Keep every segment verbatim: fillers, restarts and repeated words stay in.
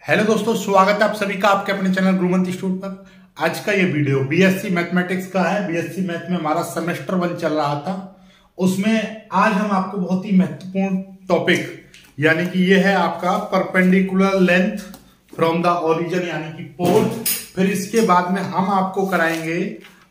Hello दोस्तों, स्वागत है आप सभी का आपके अपने चैनल गुरुमंत इंस्टीट्यूट पर। आज का ये वीडियो बीएससी मैथमेटिक्स का है। बीएससी मैथ में हमारा सेमेस्टर वन चल रहा था, उसमें आज हम आपको बहुत ही महत्वपूर्ण टॉपिक यानी कि ये है आपका perpendicular length from the origin यानी कि पोल। फिर इसके बाद में हम आपको कराएंगे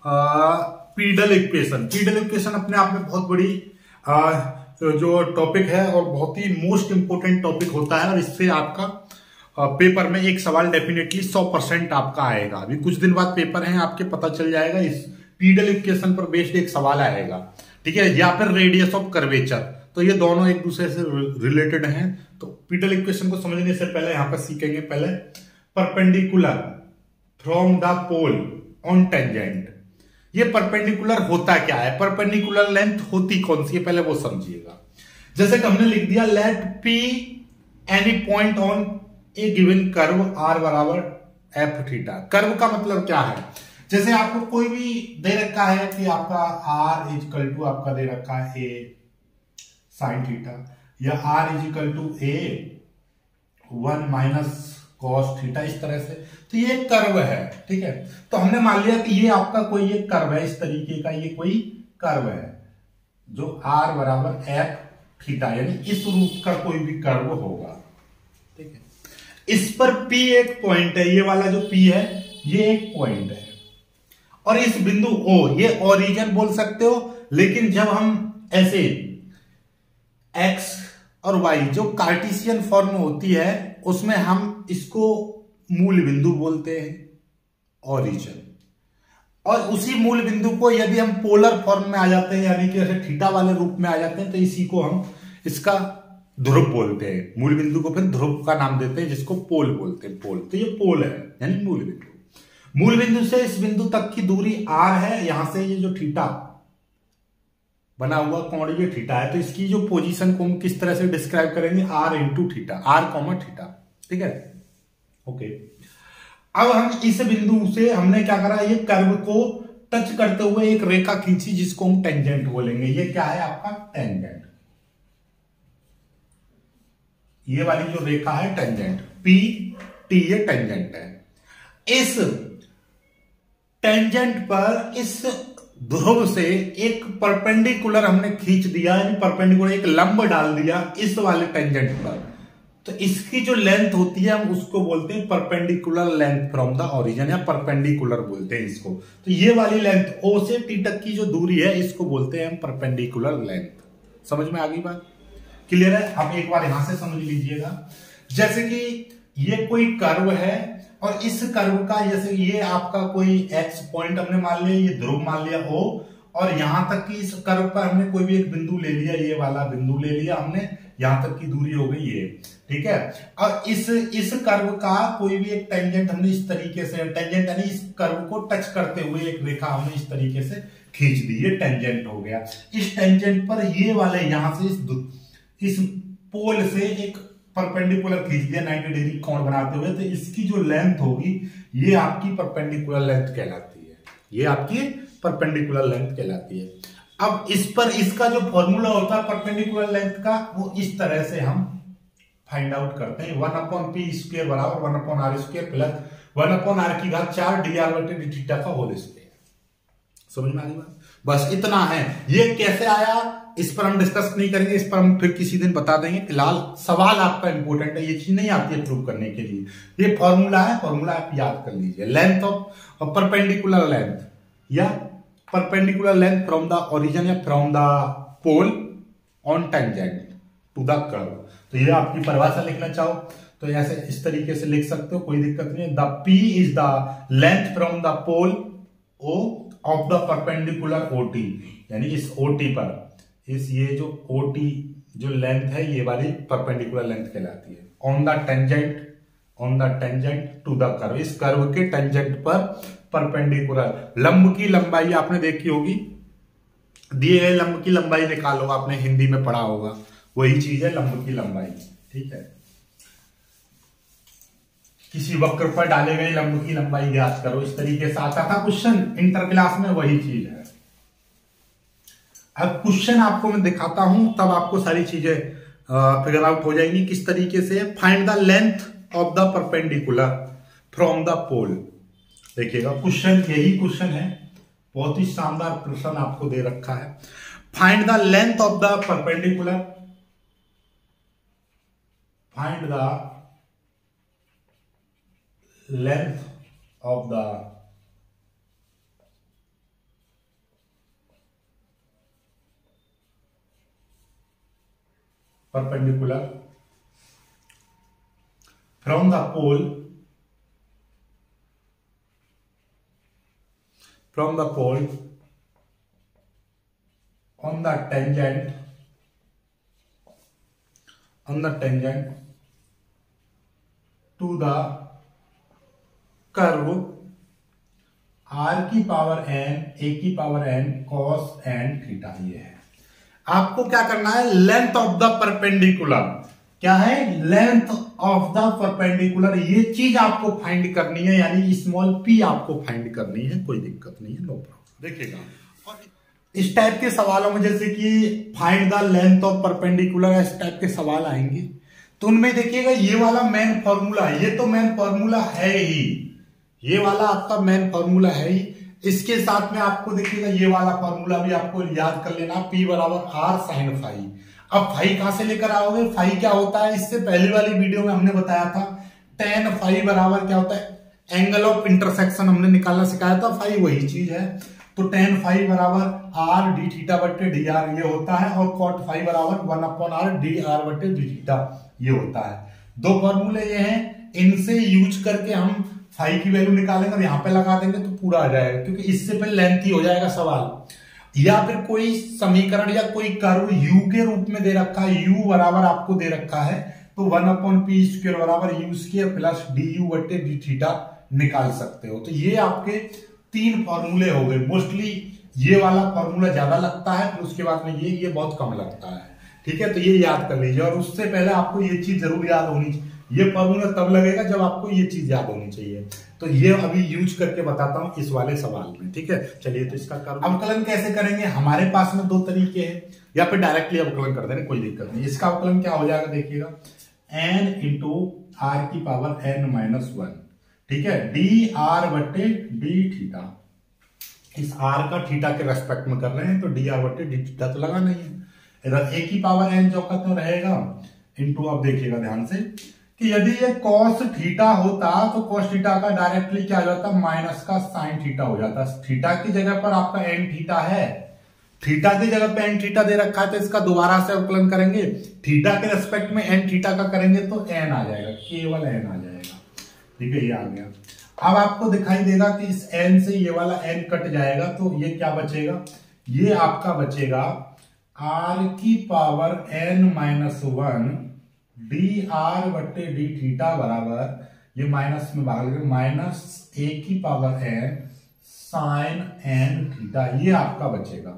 पीडल इक्वेशन। पीडल इक्वेशन अपने आप में बहुत बड़ी आ, जो टॉपिक है और बहुत ही मोस्ट इंपोर्टेंट टॉपिक होता है और इससे आपका पेपर में एक सवाल डेफिनेटली सौ परसेंट आपका आएगा। अभी कुछ दिन बाद पेपर है, आपके पता चल जाएगा। इस पीडल इक्वेशन पर बेस्ड एक सवाल आएगा, ठीक है, या फिर रेडियस ऑफ कर्वेचर। तो ये दोनों एक दूसरे से रिलेटेड हैं। तो पीडल इक्वेशन को समझने से पहले यहां पर सीखेंगे पहले perpendicular from the pole on tangent. ये परपेंडिकुलर होता क्या है, परपेंडिकुलर लेंथ होती कौन सी है, पहले वो समझिएगा। जैसे कि हमने लिख दिया let P any point on a given curve R बराबर एफ थीटा। कर्व का मतलब क्या है, जैसे आपको कोई भी दे रखा है कि आपका आर इजिकल टू आपका दे रखा है ए साइन थीटा, या R equal to A one minus cos theta, इस तरह से। तो ये कर्व है, ठीक है। तो हमने मान लिया कि ये आपका कोई एक कर्व है, इस तरीके का ये कोई कर्व है जो आर बराबर एफ थीटा यानी इस रूप का कोई भी कर्व होगा, ठीक है। इस पर P एक पॉइंट है, ये वाला जो P है ये एक पॉइंट है, और इस बिंदु O ये ओरिजिन बोल सकते हो। लेकिन जब हम ऐसे X और Y जो कार्टेशियन फॉर्म में होती है उसमें हम इसको मूल बिंदु बोलते हैं, ओरिजिन। और उसी मूल बिंदु को यदि हम पोलर फॉर्म में आ जाते हैं यानी कि ऐसे थीटा वाले रूप में आ जाते हैं तो इसी को हम इसका ध्रुव बोलते हैं। मूल बिंदु को फिर ध्रुव का नाम देते हैं जिसको पोल बोलते हैं, पोल। तो ये पोल है यानी मूल बिंदु। मूल बिंदु से इस बिंदु तक की दूरी आर है, यहां से ये जो थीटा बना हुआ कोण ये थीटा है। तो इसकी जो पोजीशन को हम किस तरह से डिस्क्राइब करेंगे, R into theta, R comma theta, ठीक है, ओके। अब हम इस बिंदु से हमने क्या करा, ये कर्व को टच करते हुए एक रेखा खींची जिसको हम टेंजेंट बोलेंगे। ये क्या है आपका टेंजेंट, ये वाली जो रेखा है टेंजेंट, पी टी ये टेंजेंट है। इस टेंजेंट पर इस ध्रुव से एक परपेंडिकुलर हमने खींच दिया, यानी परपेंडिकुलर एक लंब डाल दिया इस वाले टेंजेंट पर। तो इसकी जो लेंथ होती है हम उसको बोलते हैं perpendicular length from the origin, या परपेंडिकुलर बोलते हैं इसको। तो ये वाली लेंथ O से T तक की जो दूरी है इसको बोलते हैं हम परपेंडिकुलर लेंथ। समझ में आ गई बात, क्लियर है। आप एक बार यहां से समझ लीजिएगा, जैसे कि ये कोई कर्व है और इस कर्व का जैसे ये आपका कोई एक्स पॉइंट हमने मान लिया, ये ध्रुव मान लिया O, और यहां तक कि इस कर्व पर हमने कोई भी एक बिंदु ले लिया, ये वाला बिंदु ले लिया हमने, यहां तक की दूरी हो गई ये, ठीक है। और इस इस कर्व का कोई भी एक टेंजेंट हमने इस तरीके से, टेंजेंट यानी इस कर्व को टच करते हुए एक रेखा हमने इस तरीके से खींच दी, ये टेंजेंट हो गया। इस टेंजेंट पर ये वाले यहां से इस इस पोल से एक परपेंडिकुलर खींच दिया नाइंटी डिग्री कोण बनाते हुए, तो इसकी जो लेंथ होगी ये आपकी परपेंडिकुलर लेंथ कहलाती है, ये आपकी परपेंडिकुलर लेंथ कहलाती है। अब इस पर इसका जो फॉर्मूला होता है परपेंडिकुलर लेंथ का, वो इस तरह से हम फाइंड आउट करते हैं। वन अपॉन पी स्क्वायर बराबर one upon R square plus one upon are की घात चार डी आर बटे डी थीटा का होल स्क्वायर। समझ में आ गई बात, बस इतना है। ये कैसे आया इस पर हम डिस्कस नहीं करेंगे, इस पर हम फिर किसी दिन बता देंगे। फिलहाल सवाल आपका इंपॉर्टेंट है, ये चीज नहीं आती है प्रूव करने के लिए। ये फॉर्मूला है, फॉर्मूला आप याद कर लीजिए। लेंथ ऑफ परपेंडिकुलर लेंथ या perpendicular length from the origin या from the pole on tangent to the curve. तो ये आपकी परिभाषा लिखना चाहो तो ऐसे इस तरीके से लिख सकते हो, कोई दिक्कत नहीं है। The P is the length from the pole O of the perpendicular OT, यानी इस ओटी पर इस ये जो ओटी जो लेंथ है ये वाली परपेंडिकुलर लेंथ कहलाती है। On the tangent, on the tangent to the curve, इस कर्व के टेंजेंट पर परपेंडिकुलर। लंब की लंबाई आपने देखी होगी, दिए गए लंब की लंबाई निकालो, आपने हिंदी में पढ़ा होगा, वही चीज है लंब की लंबाई, ठीक है। किसी वक्र पर डाले गए लंब की लंबाई ज्ञात करो, इस तरीके से आता था क्वेश्चन इंटर क्लास में, वही चीज है। अब क्वेश्चन आपको मैं दिखाता हूं तब आपको सारी चीजें फिगर आउट हो जाएंगी किस तरीके से। Find the length of the perpendicular from the pole. देखिएगा क्वेश्चन यही क्वेश्चन है, बहुत ही शानदार प्रश्न आपको दे रखा है। Find the length of the perpendicular, find the length of the perpendicular from the pole from the pole on the tangent on the tangent to the curve r की पावर n a की power n cos n थीटा। ये है, आपको क्या करना है, length of the perpendicular, क्या है, लेंथ ऑफ द परपेंडिकुलर, ये चीज आपको फाइंड करनी है, यानी स्मॉल पी आपको फाइंड करनी है, कोई दिक्कत नहीं है, नो प्रॉब्लम। देखिएगा इस टाइप के सवालों में जैसे कि find the length of perpendicular, इस टाइप के सवाल आएंगे तो उनमें देखिएगा ये वाला मेन फॉर्मूला, ये तो मेन फॉर्मूला है ही, ये वाला आपका मेन फॉर्मूला है ही। इसके साथ में आपको देखिएगा ये वाला फॉर्मूला भी आपको याद कर लेना, P बराबर आर साइन फाई। अब फाई कहां से लेकर आओगे, फाई क्या होता है, इससे पहली वाली वीडियो में हमने बताया था टेन फाई बराबर क्या होता है, एंगल ऑफ इंटरसेक्शन हमने निकालना सिखाया था, फाई वही चीज है। तो टेन फाई बराबर आर डी थीटा बट्टे डी आर ये होता है, और कॉट फाई बराबर one upon R D R बट्टे डी थीटा ये होता है। दो फॉर्मूले ये हैं, इनसे यूज करके हम फाई की वैल्यू निकालेंगे और यहां पे लगा देंगे तो पूरा आ जाएगा, क्योंकि इससे पहले लेंथी हो जाएगा सवाल। या फिर कोई समीकरण या कोई कर्व यू के रूप में दे रखा है, यू बराबर आपको दे रखा है, तो वन अपॉन पी स्क्वायर बराबर U square plus D U बट्टे डी थीटा निकाल सकते हो। तो ये आपके तीन फॉर्मूले हो गए। मोस्टली ये वाला फॉर्मूला ज्यादा लगता है, फिर उसके बाद में ये ये बहुत कम लगता है, ठीक है। तो ये याद कर लीजिए, और उससे पहले आपको ये चीज जरूर याद होनी चाहिए, ये फॉर्मूला तब लगेगा जब आपको ये चीज याद होनी चाहिए। तो ये अभी यूज करके बताता हूं इस वाले सवाल में, ठीक है। चलिए तो इसका अवकलन कैसे करेंगे, हमारे पास में दो तरीके हैं, या फिर डायरेक्टली अवकलन कर देंगे, कोई दिक्कत नहीं। इसका अवकलन क्या हो जाएगा, देखिएगा एन इंटू आर की पावर एन माइनस वन, ठीक है, डी आर बट्टे डी थीटा। इस आर का थीटा के रेस्पेक्ट में कर रहे हैं तो डी आर बट्टे डी थीटा तो लगा नहीं है। इधर ए की पावर एन जो कहते रहेगा इंटू, अब देखिएगा ध्यान से कि यदि ये cos थीटा होता तो cos थीटा का डायरेक्टली क्या हो जाता, माइनस का साइन थीटा हो जाता। थीटा की जगह पर आपका एन थीटा है, थीटा की जगह पे एन थीटा दे रखा है, तो इसका दोबारा से अवकलन करेंगे, थीटा के रेस्पेक्ट में एन थीटा का करेंगे तो एन आ जाएगा, केवल एन आ जाएगा, ठीक है, ये आ गया। अब आपको दिखाई देगा कि इस एन से ये वाला एन कट जाएगा, तो ये क्या बचेगा, ये आपका बचेगा आर की power N minus one D are बट्टे डी थीटा बराबर, ये माइनस में भाग लेंगे, माइनस ए की power N sine N theta, ये आपका बचेगा।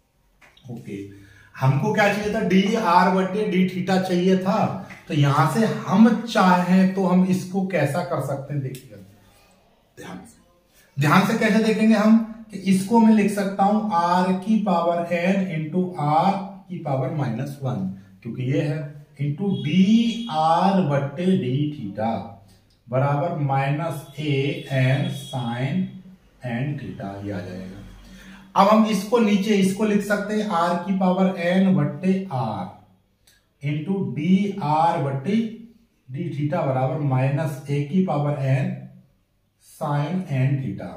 ओके, हमको क्या चाहिए था, डी आर बट्टे डी थीटा चाहिए था, तो यहां से हम चाहें तो हम इसको कैसा कर सकते हैं, देखिएगा ध्यान से, ध्यान से कैसे देखेंगे हम, कि इसको मैं लिख सकता हूं आर की पावर एन इंटू आर की पावर माइनस वन, क्योंकि ये है, इंटू डी आर बट्टे डी थीटा बराबर minus A N sine N theta, ये आ जाएगा। अब हम इसको नीचे इसको लिख सकते हैं आर की पावर एन बट्टे आर इंटू डी आर बट्टे डी थीटा बराबर माइनस ए की power N sine N theta,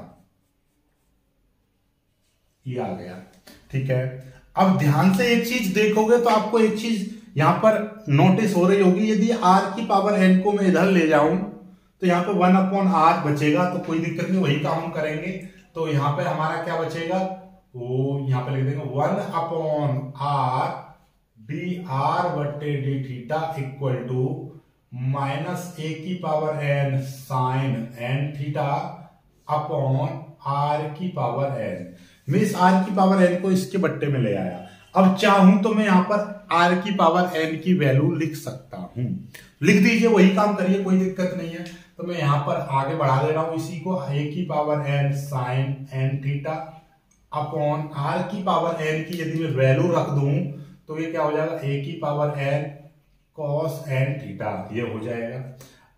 ये आ गया, ठीक है। अब ध्यान से एक चीज देखोगे तो आपको एक चीज यहां पर नोटिस हो रही होगी, यदि r की पावर n को मैं इधर ले जाऊं तो यहाँ पे वन अपॉन आर बचेगा, तो कोई दिक्कत नहीं, वही काम हम करेंगे। तो यहाँ पे हमारा क्या बचेगा, वो यहाँ पे लिख देंगे one upon R D R बट्टे D theta equal to minus A की power N sine N theta upon are की पावर एन। मैं इस आर की पावर एन को इसके बट्टे में ले आया। अब चाहूं तो मैं यहां पर आर की पावर एन की वैल्यू लिख सकता हूं, लिख दीजिए, वही काम करिए, कोई दिक्कत नहीं है। तो मैं यहां पर आगे बढ़ा दे रहा हूं इसी को, ए की power N sine N theta upon are की पावर एन की यदि मैं वैल्यू रख दूं तो ये क्या हो जाएगा, ए की power N cos N theta, ये हो जाएगा।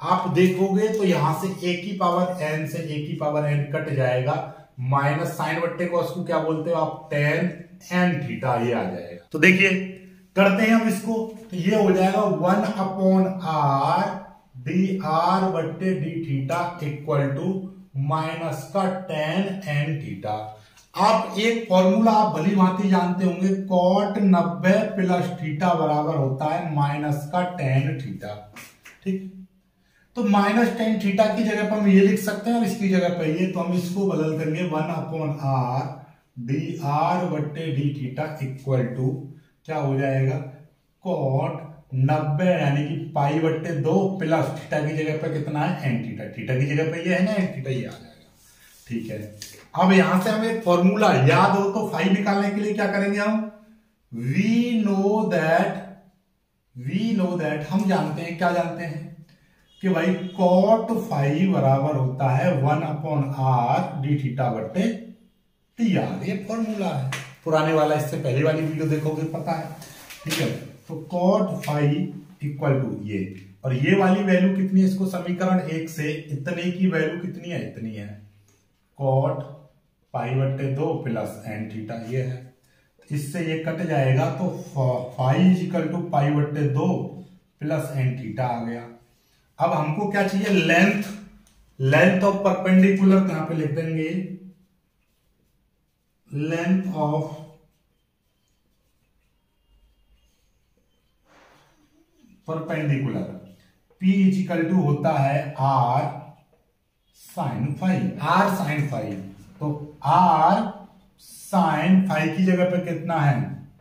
आप देखोगे तो यहां से a की पावर n से a की पावर n कट जाएगा, माइनस साइन बट्टे कॉस को क्या बोलते हो आप, टेन एन थीटा, ये आ जाएगा। तो देखिए करते हैं हम इसको, तो ये हो जाएगा one upon R D R बट्टे D theta equal to minus का टेन एन थीटा। आप एक फॉर्मूला आप भली भांति जानते होंगे, कॉट नब्बे प्लस थीटा बराबर होता है माइनस का टेन थीटा। ठीक, तो माइनस टेन थीटा की जगह पर हम ये लिख सकते हैं और इसकी जगह पर ये, तो हम इसको बदल देंगे one upon R D R बट्टे डी थीटा इक्वल टू क्या हो जाएगा, कॉट नब्बे यानी कि पाई बट्टे दो प्लस थीटा की जगह पर कितना है, एन थीटा, थीटा की जगह पर ये है ना, एन थीटा, ये आ जाएगा। ठीक है, अब यहां से हमें एक फॉर्मूला याद हो तो फाई निकालने के लिए क्या करेंगे हम, we know that we know that हम जानते हैं, क्या जानते हैं कि भाई कॉट फाई बराबर होता है one upon are D theta बट्टे टी आर। ये फॉर्मूला है पुराने वाला, इससे पहले वाली वीडियो देखोगे पता है। ठीक है, तो कॉट फाई इक्वल टू ये, और ये वाली वैल्यू कितनी है, इसको समीकरण एक से इतने की वैल्यू कितनी है, इतनी है, कॉट पाई बट्टे दो प्लस एन थीटा, ये है। इससे ये कट जाएगा तो फाई इक्वल टू पाई बट्टे दो प्लस एन थीटा आ गया। अब हमको क्या चाहिए, लेंथ, लेंथ ऑफ परपेंडिकुलर, तो यहां पे लिख देंगे length of perpendicular, P equal to होता है R sine five, R sine five, तो R साइन फाइव की जगह पे कितना है,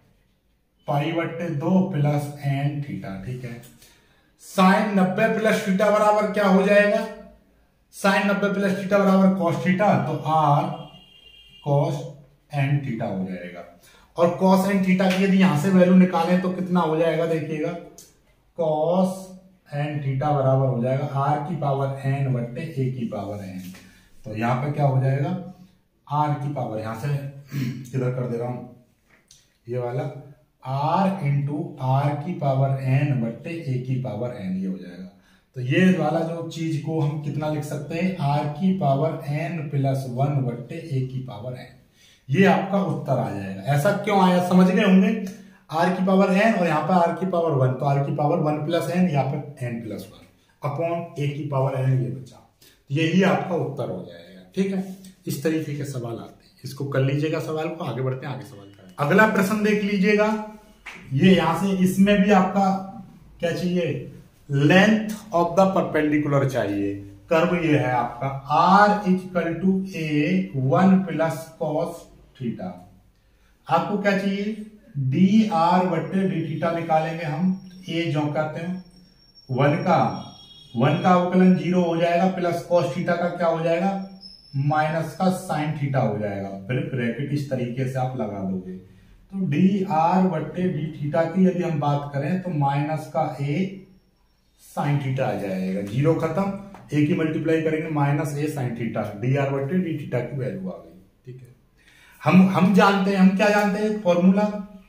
पाई बट्टे दो प्लस एन थीटा। ठीक है, साइन नब्बे प्लस थीटा बराबर क्या हो जाएगा, साइन नब्बे प्लस थीटा बराबर कॉस थीटा, तो R कॉस एन थीटा हो जाएगा। और कॉस एन थीटा की यदि यहां से वैल्यू निकालें तो कितना हो जाएगा, देखिएगा कॉस एन थीटा बराबर हो जाएगा आर की पावर एन बट्टे ए की पावर एन। तो यहां पे क्या हो जाएगा, आर की पावर, यहां से किधर कर दे रहा हूं, ये वाला आर इंटू आर की पावर एन बट्टे ए की पावर एन, ये हो जाएगा। तो ये वाला जो चीज को हम कितना लिख सकते हैं, आर की पावर एन प्लस वन बट्टे ए की पावर एन, ये आपका उत्तर आ जाएगा। ऐसा क्यों आया, समझ गए होंगे, आर की पावर एन और यहाँ पर आर की पावर वन, तो आर की पावर वन प्लस एन, यहाँ पे N plus one upon A की पावर एन, ये बचा, यही आपका उत्तर हो जाएगा। ठीक है, इस तरीके के सवाल आते हैं, इसको कर लीजिएगा सवाल को, आगे बढ़ते हैं, आगे सवाल करें। अगला प्रश्न देख लीजिएगा, ये यहां से, इसमें भी आपका क्या चाहिए, लेंथ ऑफ द परपेंडिकुलर चाहिए। कर्व ये है आपका R equal to A one plus cos theta, आपको क्या चाहिए, डी आर बट्टे डी थीटा निकालेंगे हम, ए जो कहते हैं वन का वन का अवकलन जीरो हो जाएगा, प्लस कॉस थीटा का क्या हो जाएगा, माइनस का साइन थीटा हो जाएगा, फिर ब्रैकेट इस तरीके से आप लगा दोगे। तो डी आर बट्टे डी थीटा की यदि हम बात करें तो माइनस का ए साइन थीटा आ जाएगा, जीरो खत्म, ए की मल्टीप्लाई करेंगे minus A sine theta, D are बट्टे डी थीटा की वैल्यू आ गई। ठीक है, हम हम जानते हैं, हम क्या जानते हैं, formula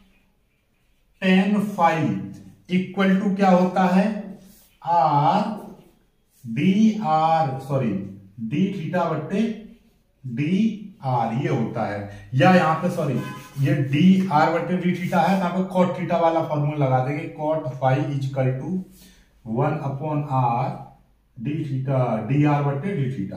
tan phi equal to क्या होता है, R D R sorry D theta बट्टे डी आर, ये होता है, या यहाँ पे सॉरी ये डी आर बट्टे डी थीटा है, यहाँ पे कॉट थीटा वाला फॉर्मूला लगा देंगे, cot phi equal to one upon are D theta D are बट्टे डी थीटा,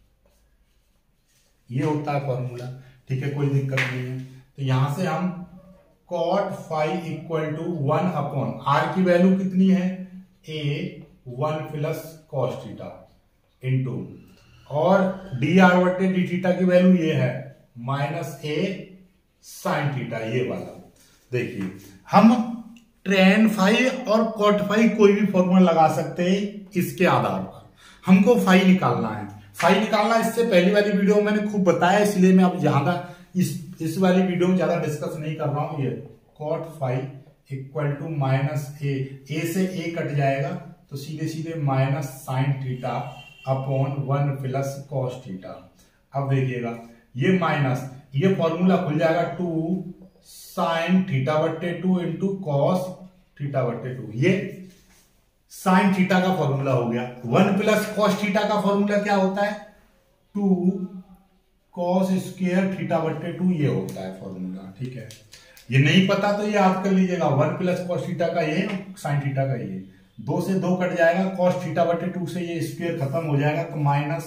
ये होता है फॉर्मूला। ठीक है, कोई दिक्कत नहीं है। तो यहां से हम cot phi equal to one upon are की वैल्यू कितनी है, A one plus cos theta into, और डी आर बट्टे डी थीटा की वैल्यू ये है माइनस ए साइन थीटा, ये वाला। देखिए हम टेन फाइव और कॉट फाइव कोई भी फॉर्मूला लगा सकते हैं, इसके आधार पर हमको फाइव निकालना है। फाइव निकालना इससे पहली वाली वीडियो में मैंने खूब बताया, इसलिए मैं अब ज्यादा इस इस वाली वीडियो में ज्यादा डिस्कस नहीं कर रहा हूं। ये cot phi equal to minus A, ए से ए कट जाएगा तो सीधे सीधे minus sine theta upon one plus cos theta. अब देखिएगा ये माइनस, ये फॉर्मूला खुल जाएगा टू साइन थीटा बट्टे टू इंटू कॉस थीटा बट्टे टू, ये साइन थीटा का फॉर्मूला हो गया। वन प्लस कॉस थीटा का फॉर्मूला क्या होता है, टू कॉस स्क्वायर थीटा बट्टे टू, ये होता है फॉर्मूला। ठीक है, ये नहीं पता तो ये याद कर लीजिएगा, वन प्लस कॉस थीटा का ये, साइन थीटा का ये, दो से दो कट जाएगा, कॉस थीटा बटे टू से ये स्क्वायर खत्म हो जाएगा, तो माइनस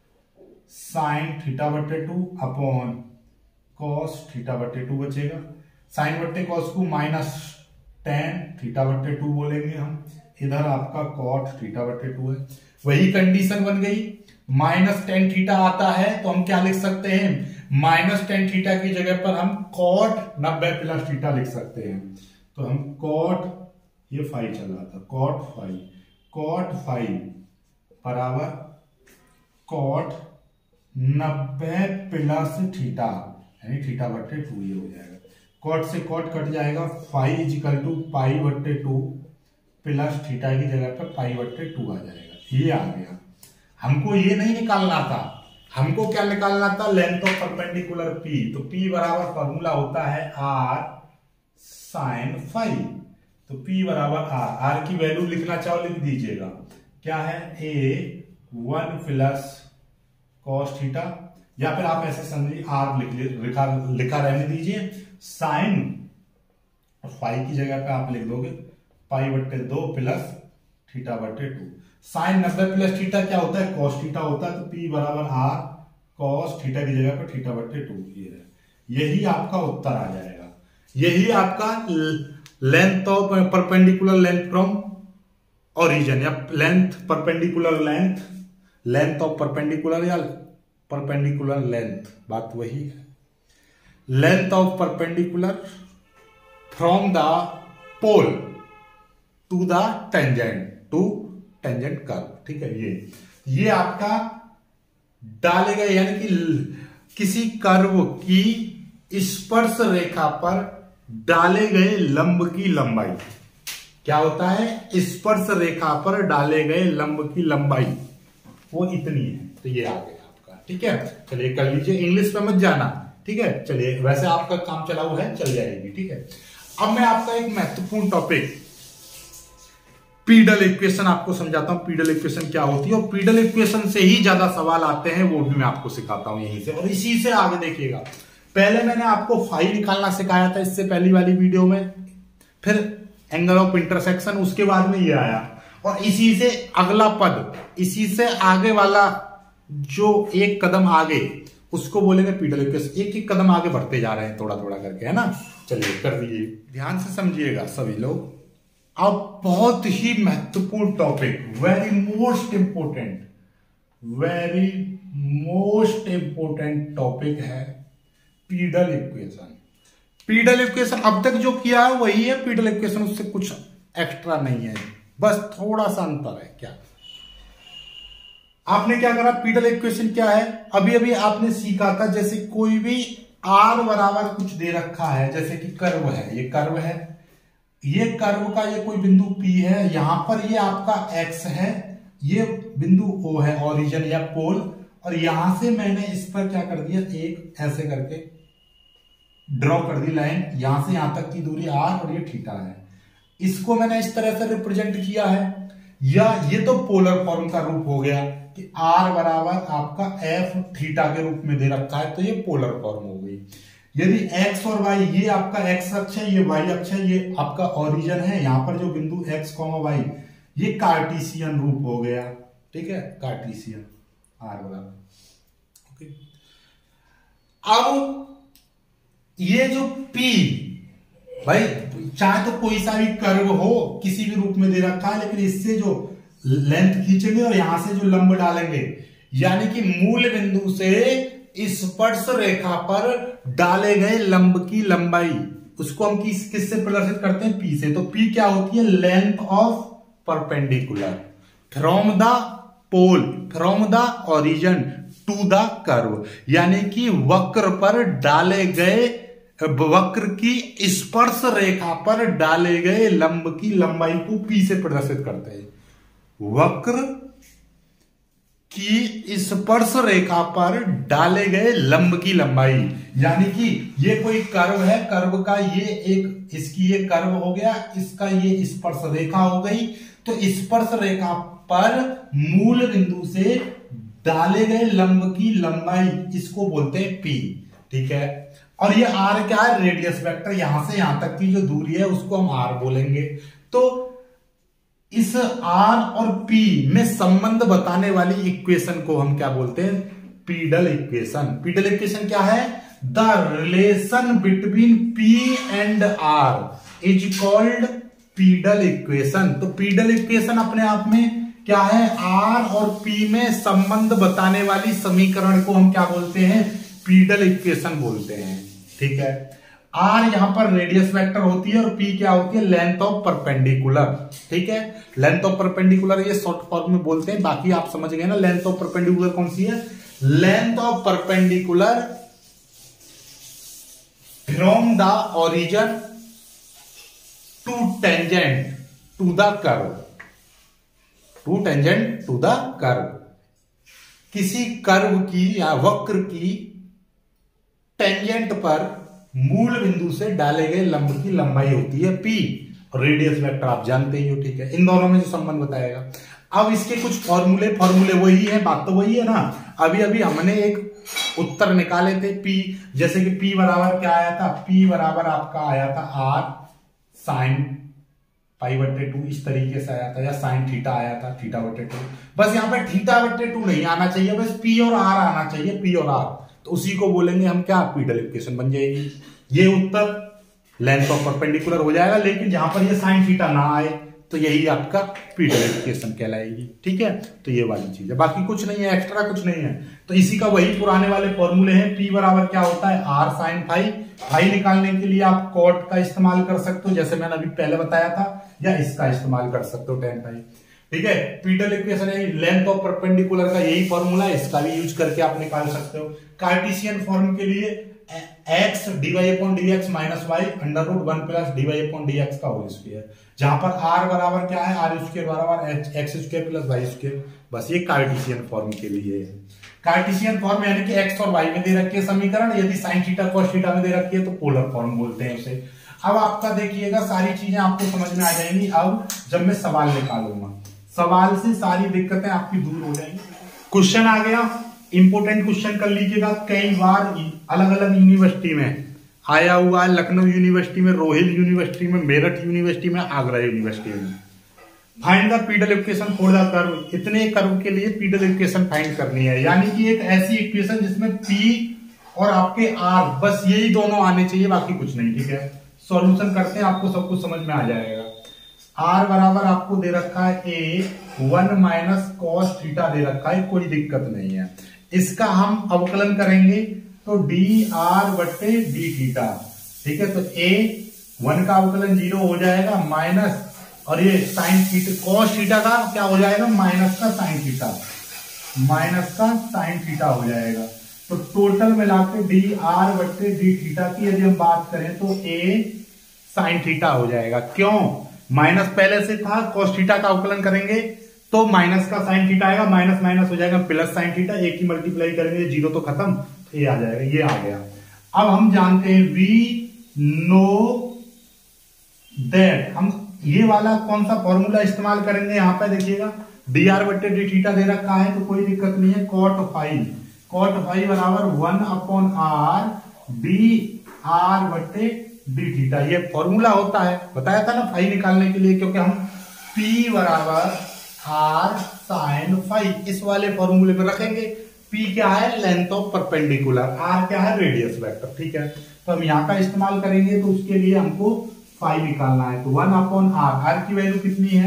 साइन थीटा बटे टू अपॉन कॉस थीटा बटे टू बचेगा। साइन बटे कॉस को माइनस टेन थीटा बटे टू बोलेंगे हम, इधर आपका कॉट थीटा बटे टू है। वही कंडीशन बन गई, माइनस टेन थीटा आता है तो हम क्या लिख सकते हैं, माइनस टेन थीटा की जगह पर हम कॉट नब्बे प्लस थीटा लिख सकते हैं। तो हम कॉट, ये फाइव चल रहा था, कॉट फाइव, कॉट फाइव बराबर कॉट नब्बे प्लस थीटा, यानी थीटा बट्टे टू, ये हो जाएगा। कॉट से कॉट कट जाएगा, फाइव इजिकल टू पाई बट्टे टू प्लस थीटा की जगह पर पाई बट्टे टू आ जाएगा, ये आ गया। हमको ये नहीं निकालना था, हमको क्या निकालना था, लेंथ ऑफ परपेंडिकुलर पी। तो पी बराबर फॉर्मूला होता है आर साइन फाइव, तो पी बराबर आर, आर की वैल्यू लिखना चाहो लिख दीजिएगा, क्या है, A one plus cos theta, या फिर आप ऐसे समझिए आर लिख लिखा लिखा रहने दीजिए, साइन फाइव की जगह पे आप लिख दोगे पाई बट्टे दो प्लस थीटा बट्टे टू। साइन नब्बे प्लस थीटा क्या होता है, कॉस थीटा होता है, तो पी बराबर आर कॉस थीटा की जगह पर थीटा बट्टे टू, ये है। यही आपका उत्तर आ जाएगा, यही आपका length of perpendicular length from origin, या length perpendicular length, length of perpendicular या परपेंडिकुलर लेंथ, बात वही है। Length of perpendicular from the pole to the tangent, to tangent curve. ठीक है, ये ये आपका डाले गए, यानी कि किसी कर्व की स्पर्श रेखा पर डाले गए लंब की लंबाई, क्या होता है, स्पर्श रेखा पर डाले गए लंब की लंबाई वो इतनी है, तो ये आ गया आपका। ठीक है, चलिए कर लीजिए, इंग्लिश में मत जाना। ठीक है, चलिए, वैसे आपका काम चला हुआ है, चल जाएगी। ठीक है, अब मैं आपका एक महत्वपूर्ण टॉपिक पीडल इक्वेशन आपको समझाता हूं, पीडल इक्वेशन क्या होती है, और पीडल इक्वेशन से ही ज्यादा सवाल आते हैं, वो भी मैं आपको सिखाता हूं यहीं से, और इसी से आगे देखिएगा। पहले मैंने आपको फाई निकालना सिखाया था इससे पहली वाली वीडियो में, फिर एंगल ऑफ इंटरसेक्शन, उसके बाद में ये आया, और इसी से अगला पद, इसी से आगे वाला जो एक कदम आगे, उसको बोलेंगे पीडल इक्वेशन। एक एक कदम आगे बढ़ते जा रहे हैं थोड़ा थोड़ा करके, है ना। चलिए कर दीजिए, ध्यान से समझिएगा सभी लोग। अब बहुत ही महत्वपूर्ण topic, very most important, very most important topic है पीडल इक्वेशन। पीडल इक्वेशन अब तक जो किया है वही है पीडल इक्वेशन, उससे कुछ एक्स्ट्रा नहीं है, बस थोड़ा सा अंतर है। क्या आपने क्या करा, पीडल इक्वेशन क्या है, अभी अभी आपने सीखा था, जैसे कोई भी आर बराबर कुछ दे रखा है, जैसे कि कर्व है, ये कर्व है, ये कर्व का ये कोई बिंदु P है, यहां पर ये आपका X है, ये बिंदु O है, ओरिजिन या पोल, और यहां से मैंने इस पर क्या कर दिया, एक ऐसे करके ड्रॉ कर दी लाइन, यहां से यहां तक की दूरी R और ये थीटा है, इसको मैंने इस तरह से रिप्रेजेंट किया है। या ये तो पोलर फॉर्म का रूप हो गया कि R बराबर आपका F थीटा के रूप में दे रखा है, तो ये पोलर फॉर्म हो गई। यदि x और y, ये आपका x अक्ष है, ये y अक्ष है, ये आपका ओरिजिन है, यहां पर जो बिंदु x, y, ये कार्टेशियन रूप हो गया। ठीक है, कार्टेशियन r बराबर, ओके। अब ये जो p, भाई चाहे तो कोई सा भी कर्व हो, किसी भी रूप में दे रखा है, लेकिन इससे जो लेंथ खींचेंगे और यहां से जो लंब डालेंगे, यानी कि मूल बिंदु से स्पर्श रेखा पर डाले गए लंब की लंबाई, उसको हम किस किससे प्रदर्शित करते हैं, P से। तो P क्या होती है, length of perpendicular from the pole, from the origin to the curve, यानी कि वक्र पर डाले गए, वक्र की स्पर्श रेखा पर डाले गए लंब की लंबाई को P से प्रदर्शित करते हैं। वक्र की स्पर्श रेखा पर डाले गए लंब की लंबाई, यानी कि ये कोई कर्व है, कर्व का ये एक, इसकी ये कर्व हो गया, इसका ये स्पर्श रेखा हो गई, तो स्पर्श रेखा पर मूल बिंदु से डाले गए लंब की लंबाई, इसको बोलते हैं पी। ठीक है, और ये आर क्या है? Radius vector. यहां से यहां तक की जो दूरी है उसको हम आर बोलेंगे। तो इस आर और पी में संबंध बताने वाली इक्वेशन को हम क्या बोलते हैं? Pedal equation. पीडल इक्वेशन क्या है? The relation between P and R is called pedal equation. तो पीडल इक्वेशन अपने आप में क्या है? आर और पी में संबंध बताने वाली समीकरण को हम क्या बोलते हैं? पीडल इक्वेशन बोलते हैं। ठीक है, आर यहां पर रेडियस वेक्टर होती है और पी क्या होती है? Length of perpendicular. ठीक है, लेंथ ऑफ परपेंडिकुलर ये शॉर्ट फॉर्म में बोलते हैं, बाकी आप समझ गए ना। लेंथ ऑफ परपेंडिकुलर कौन सी है? Length of perpendicular from the origin to tangent to the curve, to tangent to the curve. किसी कर्व की या वक्र की टेंजेंट पर मूल बिंदु से डाले गए लंब की लंबाई होती है पी, और रेडियस वेक्टर आप जानते ही हो। ठीक है, इन दोनों में जो संबंध बताएगा। अब इसके कुछ फॉर्मूले फॉर्मूले वही है, बात तो वही है ना। अभी अभी हमने एक उत्तर निकाले थे पी, जैसे कि पी बराबर क्या आया था? पी बराबर आपका आया था आर साइन पाई बट्टे टू, इस तरीके से आया था, या साइन थीटा आया था, थीटा बट्टे टू। बस यहाँ पे थीटा बट्टे टू नहीं आना चाहिए, बस पी और आर आना चाहिए, पी और आर। तो उसी को बोलेंगे हम क्या? पीडल इक्वेशन बन जाएगी। ये उत्तर लेंथ ऑफ परपेंडिकुलर हो जाएगा, लेकिन जहां पर ये साइन थीटा ना आए तो यही आपका पीडल इक्वेशन कहलाएगी। ठीक है, तो ये वाली चीज है, बाकी कुछ नहीं है, एक्स्ट्रा कुछ नहीं है। तो इसी का वही पुराने वाले फॉर्मूले हैं। पी बराबर क्या होता है? R sine phi. फाई निकालने के लिए आप कॉट का इस्तेमाल कर सकते हो, जैसे मैंने अभी पहले बताया था, या इसका इस्तेमाल कर सकते हो, टेन फाई। ठीक है, पीडल इक्वेशन है लेंथ ऑफ परपेंडिकुलर का यही फॉर्मूला है, इसका भी यूज करके आप निकाल सकते हो। कार्टेशियन फॉर्म के लिए X D Y upon D X minus Y under root one plus D Y upon D X का होल स्क्वायर, जहां पर आर बराबर क्या है? आर स्क्वायर बराबर X square plus Y square. बस ये कार्टेशियन फॉर्म के लिए है। कार्टेशियन फॉर्म यानी कि एक्स और वाई में दे रखी है समीकरण, यदि साइन थीटा कॉस थीटा में दे रखी है तो पोलर फॉर्म बोलते हैं उसे। अब आपका देखिएगा सारी चीजें आपको समझ में आ जाएंगी अब जब मैं सवाल निकालूंगा। सवाल से सारी दिक्कतें आपकी दूर हो जाएंगी। क्वेश्चन आ गया, इंपोर्टेंट क्वेश्चन कर लीजिएगा, कई बार अलग अलग यूनिवर्सिटी में आया हुआ है, लखनऊ यूनिवर्सिटी में, रोहिल यूनिवर्सिटी में, मेरठ यूनिवर्सिटी में, आगरा यूनिवर्सिटी में। Find the pedal equation for the curve. इतने कर्व के लिए पीडल इक्वेशन फाइंड करनी है, यानी कि एक ऐसी इक्वेशन जिसमें पी और आपके आर बस यही दोनों आने चाहिए, बाकी कुछ नहीं। ठीक है, सॉल्यूशन करते हैं, आपको सब कुछ समझ में आ जाएगा। आर बराबर आपको दे रखा है A one minus cos theta दे रखा है, कोई दिक्कत नहीं है। इसका हम अवकलन करेंगे तो डी आर बट्टे डी थीटा। ठीक है, तो ए वन का अवकलन जीरो हो जाएगा, माइनस और ये साइन थीटा कॉस थीटा का क्या हो जाएगा? माइनस का साइन थीटा, माइनस का साइन थीटा हो जाएगा। तो टोटल मिला के डी आर बट्टे डी थीटा की यदि हम बात करें तो ए साइन थीटा हो जाएगा। क्यों? माइनस पहले से था, कॉस थीटा का अवकलन करेंगे तो माइनस का साइन थीटा आएगा, माइनस माइनस हो जाएगा प्लस साइन थीटा, एक ही मल्टीप्लाई करेंगे, जीरो तो खत्म, तो ये आ जाएगा, ये आ गया। अब हम जानते हैं वी नो दैट, हम ये वाला कौन सा फॉर्मूला इस्तेमाल करेंगे? यहां पे देखिएगा डी आर बट्टे डी थीटा दे रखा है तो कोई दिक्कत नहीं है। कॉट फाइव, कॉट फाइव बराबर one upon R D R बट्टे डी थीटा, ये फॉर्मूला होता है, बताया था ना फाई निकालने के लिए, क्योंकि हम पी बराबर आर साइन फाइव इस वाले फॉर्मूले में रखेंगे। पी क्या है? लेंथ ऑफ परपेंडिकुलर, आर क्या है? Radius vector. ठीक है, तो हम यहां का इस्तेमाल करेंगे तो उसके लिए हमको फाइव निकालना है, तो वन अपॉन आर, आर की वैल्यू कितनी है?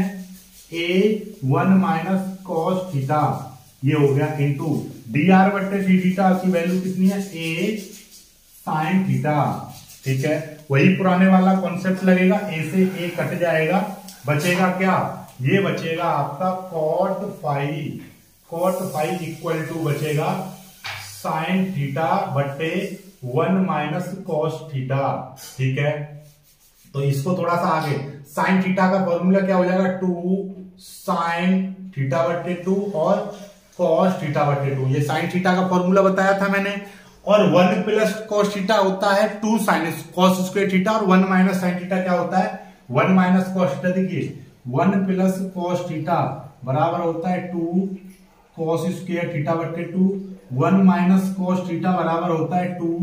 A one minus cos theta, ये हो गया, इंटू डी आर बट्टे डी थीटा की वैल्यू कितनी है? A sine theta. ठीक है, वही पुराने वाला कॉन्सेप्ट लगेगा, ए से ए कट जाएगा, बचेगा क्या? ये बचेगा आपका cot phi, cot phi equal to बचेगा साइन थीटा बट्टे वन माइनस कॉस थीटा। ठीक है, तो इसको थोड़ा सा आगे, साइन थीटा का फॉर्मूला क्या हो जाएगा? टू साइन थीटा बट्टे टू और कॉस थीटा बट्टे टू, ये साइन थीटा का फॉर्मूला बताया था मैंने। और वन प्लस कॉस थीटा होता है two sine cos square theta, और वन माइनस साइन थीटा क्या होता है? One minus cos theta. देखिए वन प्लस कॉस थीटा बराबर होता है टू कॉस स्क्वायर थीटा बटे two, one minus cos theta बराबर होता है टू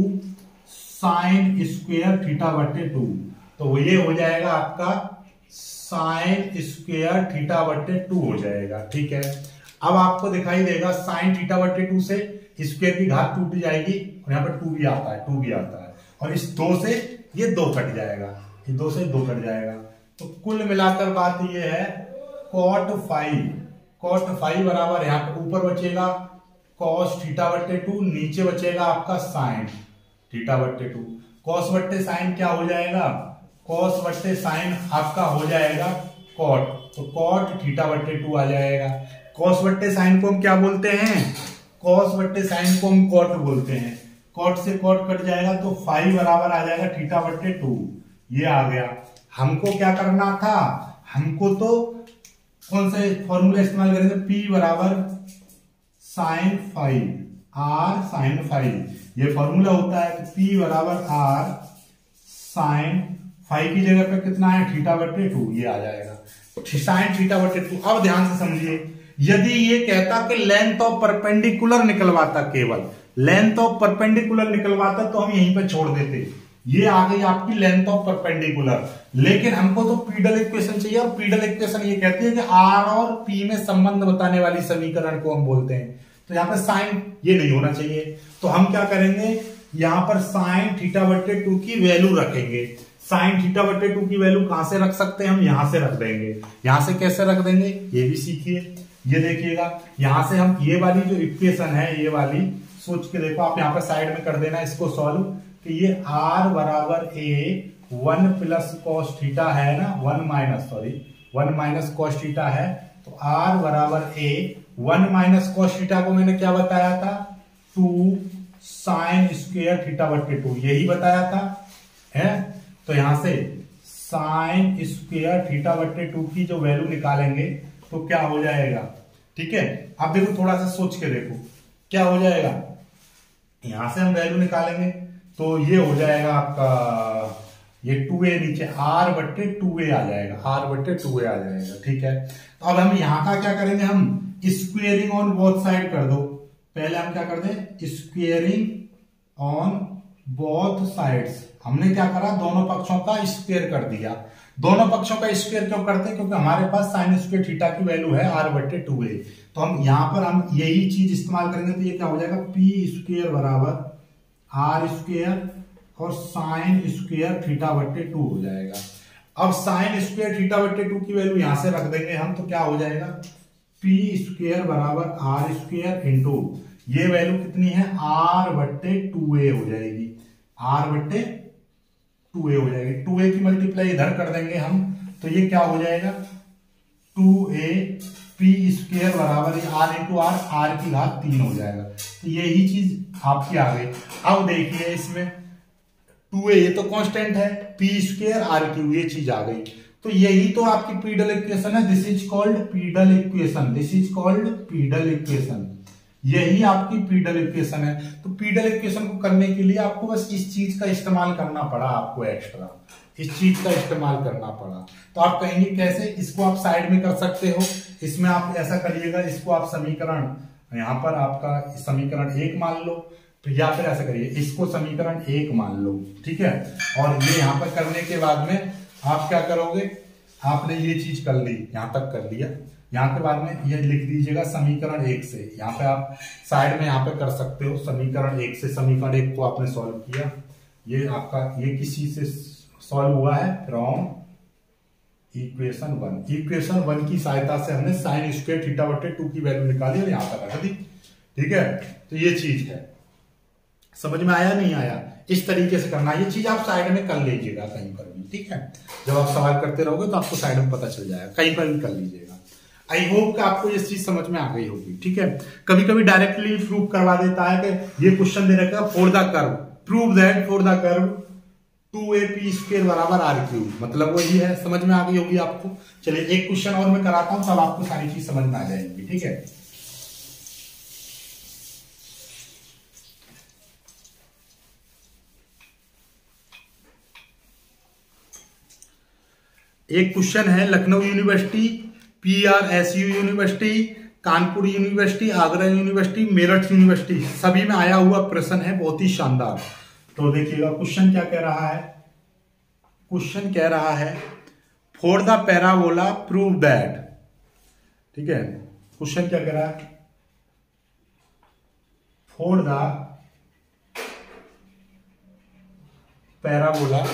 साइन स्क्वायर थीटा बटे टू। तो ये हो जाएगा आपका साइन स्क्वायर थीटा बटे टू हो जाएगा। ठीक है, अब आपको दिखाई देगा साइन थीटा बटे टू से स्क्वायर की घात टूट जाएगी और यहाँ पर टू भी आता है, टू भी आता है, और इस दो से ये दो कट जाएगा, ये दो से दो कट जाएगा। तो कुल मिलाकर बात ये है कॉट फाइव, कॉट फाइव बराबर यहाँ पर ऊपर बचेगा कॉस थीटा बट्टे टू, नीचे बचेगा आपका साइन थीटा बट्टे टू। कॉस बट्टे साइन क्या हो जाएगा, कॉस बट्टे साइन आपका हो जाएगा कॉट, तो कॉट थीटा बट्टे टू आ जाएगा। कॉस बट्टे साइन को हम क्या बोलते हैं, कॉस बट्टे साइन को हम कॉट बोलते हैं। कॉट से कॉट कट जाएगा तो फाइव बराबर आ जाएगा थीटा बट्टे टू, ये आ गया। हमको क्या करना था, हमको तो कौन से फॉर्मूला इस्तेमाल करेंगे, P बराबर sine phi, R sine phi, ये फॉर्मूला होता है। P बराबर आर साइन फाइव की जगह पे कितना है थीटा बट्टे टू, ये आ जाएगा साइन थीटा बट्टे टू। अब ध्यान से समझिए, यदि ये कहता कि लेंथ ऑफ परपेंडिकुलर निकलवाता, केवल लेंथ ऑफ परपेंडिकुलर निकलवाता तो हम यहीं पे छोड़ देते, ये आ गई आपकी लेंथ ऑफ परपेंडिकुलर। लेकिन हमको तो पीडल इक्वेशन चाहिए, और पीडल इक्वेशन ये कहती है कि आर और पी में संबंध बताने वाली समीकरण को हम बोलते हैं। तो यहाँ पे साइन ये नहीं होना चाहिए, तो हम क्या करेंगे, यहाँ पर साइन थीटा बट्टे टू की वैल्यू रखेंगे। साइन थीटा बट्टे टू की वैल्यू कहां से रख सकते हैं, हम यहां से रख देंगे। यहां से कैसे रख देंगे ये भी सीखिए, ये देखिएगा, यहां से हम ये वाली जो इक्वेशन है, ये वाली सोच के देखो, आप यहाँ पर साइड में कर देना इसको सॉल्व, कि ये r बराबर A one plus cos theta है ना, one minus sorry one minus cos theta है, तो r बराबर A one minus cos theta को मैंने क्या बताया था, टू साइन स्क्वायर थीटा बट्टे टू, यही बताया था है। तो यहां से साइन स्क्वायर थीटा बट्टे टू की जो वैल्यू निकालेंगे तो क्या हो जाएगा, ठीक है। अब देखो थोड़ा सा सोच के देखो क्या हो जाएगा, यहां से हम वैल्यू निकालेंगे तो ये हो जाएगा आपका ये टू ए नीचे आर बट्टे टू ए आ जाएगा, आर बट्टे टू ए आ जाएगा, ठीक है। तो अब हम यहां का क्या करेंगे, हम स्क्वेयरिंग ऑन बोथ साइड कर दो। पहले हम क्या कर दें, स्क्वेयरिंग ऑन बोथ साइड्स, हमने क्या करा, दोनों पक्षों का स्क्वेयर कर दिया। दोनों पक्षों का स्क्वेयर क्यों करते हैं, क्योंकि हमारे पास साइन स्क्वेयर थीटा की वैल्यू है आर बट्टे टू ए, तो हम यहां पर हम यही चीज इस्तेमाल करेंगे, तो ये क्या हो जाएगा, पी स्क्वेयर बराबर आर स्क्वेयर और साइन स्क्वेयर थीटा बट्टे टू हो जाएगा। अब साइन स्क्वेयर थीटा बट्टे टू की वैल्यू यहां से रख देंगे हम, तो क्या हो जाएगा, पी स्क्वेयर बराबर आर स्क्वेयर इंटू ये वैल्यू कितनी है, आर बट्टे टू ए हो जाएगी, आर बट्टे टू ए हो जाएगी। टू ए की मल्टीप्लाई इधर कर देंगे हम, तो ये क्या हो जाएगा, टू ए पी स्क्वेयर बराबर आर इंटू आर, आर की घात तीन हो जाएगा। तो यही चीज आपकी आ गई। अब देखिए इसमें टू ए ये तो कांस्टेंट है, पी स्क्वेयर आर क्यू, ये चीज आ गई। तो यही तो आपकी पीडल इक्वेशन है, this is called pedal equation, this is called pedal equation, यही आपकी पीडल इक्वेशन है। तो पीडल इक्वेशन को करने के लिए आपको बस इस चीज का इस्तेमाल करना पड़ा, आपको एक्स्ट्रा इस चीज का इस्तेमाल करना पड़ा। तो आप कहेंगे कैसे, इसको आप साइड में कर सकते हो, इसमें आप ऐसा करिएगा, इसको आप समीकरण यहां पर आपका समीकरण एक मान लो, फिर या फिर ऐसा करिए, इसको समीकरण एक मान लो, ठीक है। और ये यहां पर करने के बाद में आप क्या करोगे, आपने ये चीज कर ली, यहां तक कर लिया, यहाँ के बाद में ये लिख दीजिएगा समीकरण एक से, यहाँ पे आप साइड में यहाँ पे कर सकते हो समीकरण एक से, समीकरण एक को आपने सॉल्व किया, ये आपका ये किसी से सॉल्व हुआ है, from equation one, equation one की सहायता से हमने साइन स्क्वायर थीटा बटे टू की वैल्यू निकाली और यहाँ पर रख दी, ठीक है। तो ये चीज है, समझ में आया नहीं आया, इस तरीके से करना, ये चीज आप साइड में कर लीजिएगा कहीं पर भी, ठीक है। जब आप सवाल करते रहोगे तो आपको साइड में पता चल जाएगा, कहीं पर भी कर लीजिएगा। आई होप कि आपको ये चीज समझ में आ गई होगी, ठीक है। कभी कभी डायरेक्टली प्रूव करवा देता है कि ये क्वेश्चन दे रखा है for the curve, prove that for the curve two A P square बराबर आर क्यूब, मतलब वही है, समझ में आ गई होगी आपको। चलिए एक क्वेश्चन और मैं कराता हूं, तब आपको सारी चीज समझ में आ जाएंगी, ठीक है। एक क्वेश्चन है Lucknow university, P R S U university, Kanpur university, Agra university, Meerut university, सभी में आया हुआ प्रश्न है, बहुत ही शानदार। तो देखिएगा क्वेश्चन क्या कह रहा है। क्वेश्चन कह रहा है for the parabola prove that, ठीक है। क्वेश्चन क्या कह रहा है, for the parabola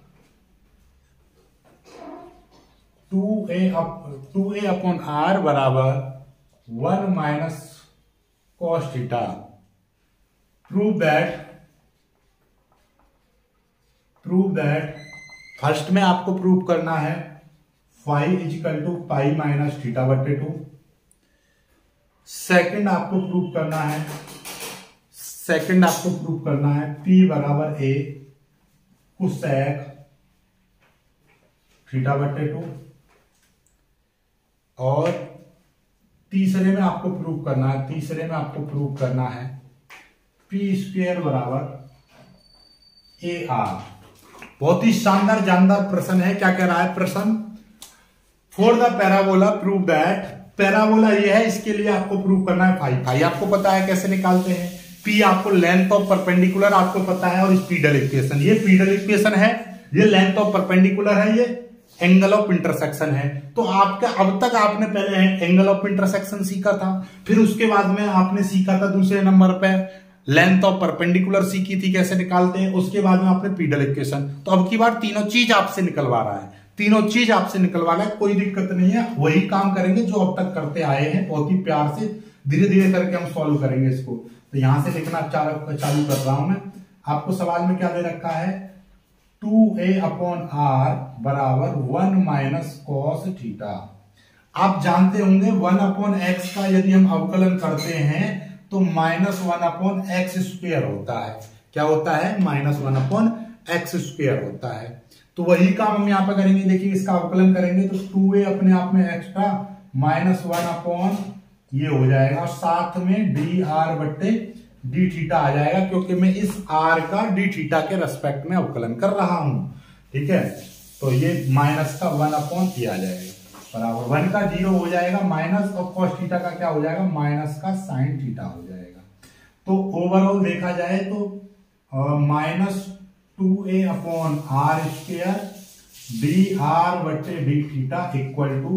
two a two a upon r बराबर one minus cos theta, prove that prove that first में आपको प्रूव करना है phi equal to pi minus theta बटे टू। सेकंड आपको प्रूव करना है सेकंड आपको प्रूव करना है पी बराबर ए कोसेक थीटा बटे टू। और तीसरे में आपको प्रूव करना है तीसरे में आपको प्रूव करना है पी स्क्वायर बराबर ए आर। बहुत ही शानदार जानदार प्रश्न है। क्या कह रहा है प्रश्न, for the parabola prove that, parabola ये है, इसके लिए आपको प्रूव करना है फाई। फाई आपको पता है कैसे निकालते हैं, पी आपको लेंथ ऑफ परपेंडिकुलर आपको पता है, और स्पीडल इक्वेशन, ये पीडल इक्वेशन है, ये लेंथ ऑफ परपेंडिकुलर है, ये एंगल ऑफ इंटरसेक्शन है। तो आपका अब तक आपने पहले एंगल ऑफ इंटरसेक्शन सीखा था, फिर उसके बाद में आपने सीखा था दूसरे नंबर पे लेंथ ऑफ परपेंडिकुलर सीखी थी कैसे निकालते हैं, उसके बाद में आपने पीडल इक्वेशन। तो अब की बार तीनों चीज आपसे निकलवा रहा है, तीनों चीज आपसे निकलवा रहा है, कोई दिक्कत नहीं है। वही काम करेंगे जो अब तक करते आए हैं, बहुत ही प्यार से धीरे धीरे करके हम सॉल्व करेंगे इसको। तो यहां से लिखना चालू चालू कर रहा हूं मैं। आपको सवाल में क्या दे रखा है, टू ए अपॉन आर बराबर वन माइनस कॉस थीटा। आप जानते होंगे वन अपॉन एक्स का यदि हम अवकलन करते हैं तो minus one upon x square होता है। क्या होता है, minus one upon x square होता है। तो वही काम हम यहां पर करेंगे। देखिए इसका अवकलन करेंगे तो टू ए अपने आप में एक्स्ट्रा माइनस वन अपॉन ये हो जाएगा, और साथ में डी आर बट्टे डी थीटा आ जाएगा, क्योंकि मैं इस आर का डी थीटा के रेस्पेक्ट में अवकलन कर रहा हूं। ठीक है, तो ये माइनस का वन अपॉन ये आ जाएगा बराबर वन का जीरो हो जाएगा, माइनस और कॉस थीटा का क्या हो जाएगा, माइनस का साइन थीटा हो जाएगा। तो ओवरऑल देखा जाए तो minus two a upon r square d are बट्टे D theta equal to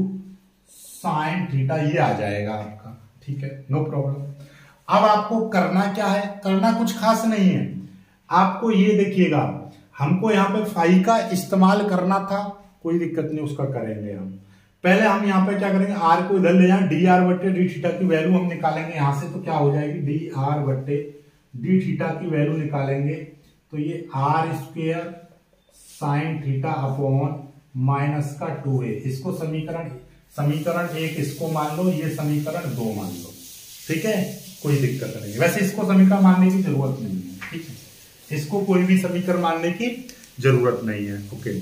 sine theta, ये आ जाएगा आपका। ठीक है, नो प्रॉब्लम। अब आपको करना क्या है, करना कुछ खास नहीं है। आपको ये देखिएगा, हमको यहाँ पे फाई का इस्तेमाल करना था, कोई दिक्कत नहीं, उसका करेंगे हम। पहले हम यहाँ पे क्या करेंगे, आर को इधर ले जाए, डी आर बट्टे डी थीटा की वैल्यू हम निकालेंगे यहां से। तो क्या हो जाएगी, डी आर बट्टे डी थीटा की वैल्यू निकालेंगे तो ये r square sine theta upon minus का टू ए। इसको समीकरण समीकरण एक इसको मान लो, ये समीकरण दो मान लो। ठीक है, कोई दिक्कत नहीं। वैसे इसको समीकरण मानने की जरूरत नहीं है। ठीक है, इसको कोई भी समीकरण मानने की जरूरत नहीं है। ओके,